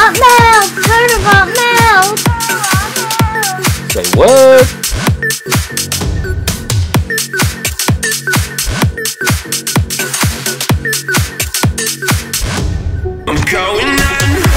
got mail! Turtle got mail! Say what? I'm going in.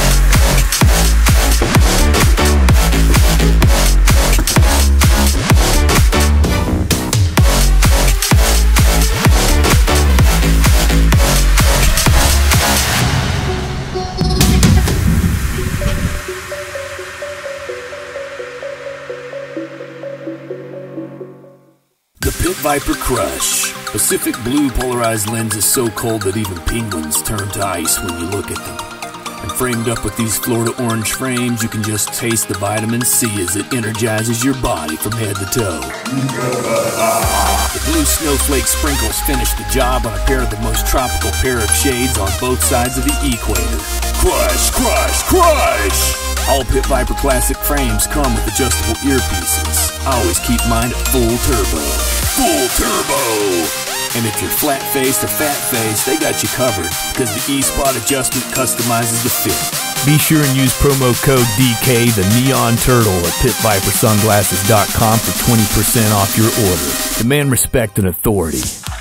The Pit Viper Crush. Pacific blue polarized lens is so cold that even penguins turn to ice when you look at them. And framed up with these Florida orange frames, you can just taste the vitamin C as it energizes your body from head to toe. The blue snowflake sprinkles finish the job on a pair of the most tropical pair of shades on both sides of the equator. Crush, crush, crush! All Pit Viper Classic frames come with adjustable earpieces. I always keep mine at full turbo. Full turbo! And if you're flat-faced or fat-faced, they got you covered because the E-Spot adjustment customizes the fit. Be sure and use promo code DKTHENEONTURTLE at pitvipersunglasses.com for 20% off your order. Demand respect and authority.